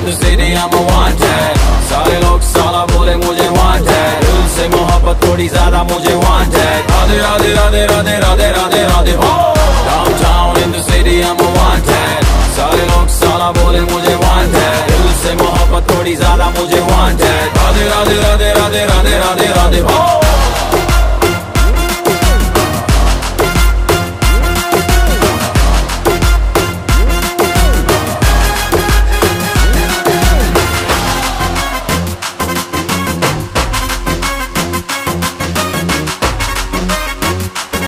the city, I'm a wanted. सारे लोग साला बोले मुझे wanted. दिल से मोहब्बत थोड़ी ज्यादा मुझे wanted. राधे राधे राधे राधे राधे राधे राधे हो. Downtown in the city, I'm a wanted. सारे लोग साला बोले मुझे wanted. दिल से मोहब्बत थोड़ी ज्यादा मुझे wanted. राधे राधे राधे राधे राधे राधे राधे हो.